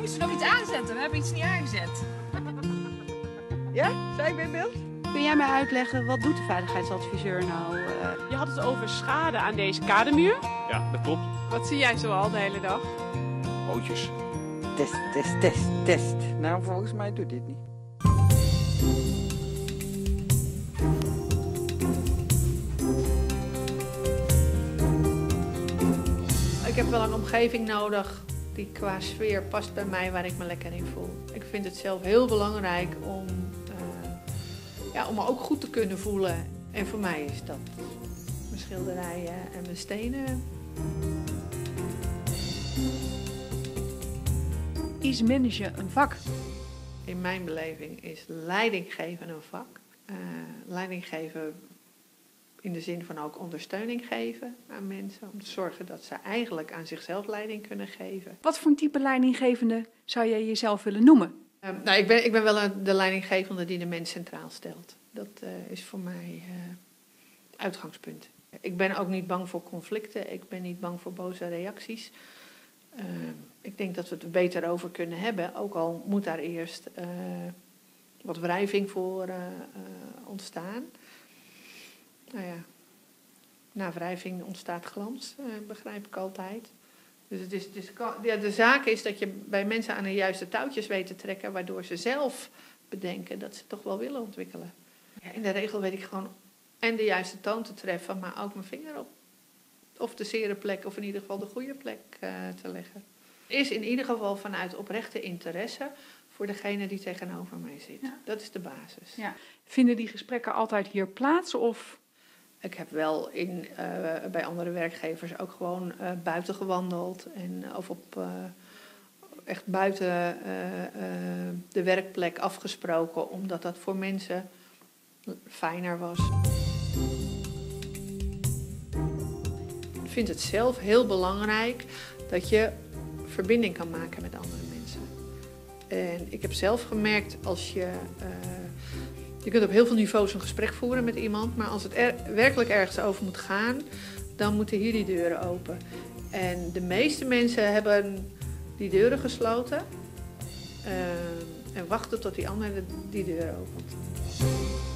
moesten nog iets aanzetten. We hebben iets niet aangezet. Ja? Sta ik bij beeld? Kun jij mij uitleggen, wat doet de veiligheidsadviseur nou? Je had het over schade aan deze kademuur. Ja, dat klopt. Wat zie jij zo al de hele dag? Pootjes. Test. Nou, volgens mij doet dit niet. Ik heb wel een omgeving nodig die qua sfeer past bij mij, waar ik me lekker in voel. Ik vind het zelf heel belangrijk om me ook goed te kunnen voelen. En voor mij is dat mijn schilderijen en mijn stenen. Is managen een vak? In mijn beleving is leidinggeven een vak. Leidinggeven in de zin van ook ondersteuning geven aan mensen. Om te zorgen dat ze eigenlijk aan zichzelf leiding kunnen geven. Wat voor een type leidinggevende zou jij jezelf willen noemen? Ik ben wel de leidinggevende die de mens centraal stelt. Dat is voor mij uitgangspunt. Ik ben ook niet bang voor conflicten. Ik ben niet bang voor boze reacties. Ik denk dat we het er beter over kunnen hebben. Ook al moet daar eerst wat wrijving voor ontstaan. Nou ja, na wrijving ontstaat glans, begrijp ik altijd. Dus de zaak is dat je bij mensen aan de juiste touwtjes weet te trekken, waardoor ze zelf bedenken dat ze toch wel willen ontwikkelen. Ja, in de regel weet ik gewoon en de juiste toon te treffen, maar ook mijn vinger op of de zere plek, of in ieder geval de goede plek te leggen. Is in ieder geval vanuit oprechte interesse voor degene die tegenover mij zit. Ja. Dat is de basis. Ja. Vinden die gesprekken altijd hier plaats? Of? Ik heb wel bij andere werkgevers ook gewoon buiten gewandeld. Of echt buiten de werkplek afgesproken. Omdat dat voor mensen fijner was. Ik vind het zelf heel belangrijk dat je verbinding kan maken met andere mensen. En ik heb zelf gemerkt als je kunt op heel veel niveaus een gesprek voeren met iemand, maar als het werkelijk ergens over moet gaan, dan moeten hier die deuren open. En de meeste mensen hebben die deuren gesloten en wachten tot die andere die deur opent.